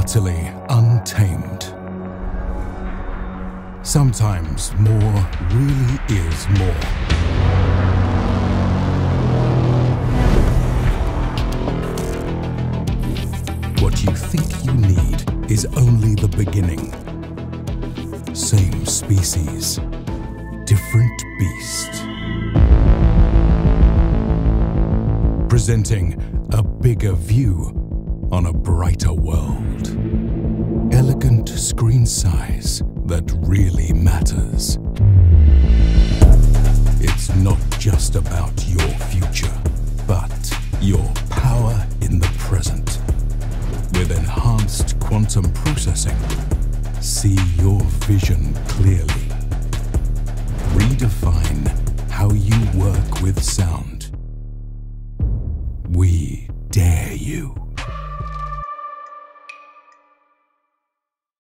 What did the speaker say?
utterly untamed. Sometimes more really is more. What you think you need is only the beginning. Same species, different beast. Presenting a bigger view on a brighter world. Elegant screen size that really matters. It's not just about your future, but your power in the present. With enhanced quantum processing, see your vision clearly. Redefine how you work with sound. We dare you.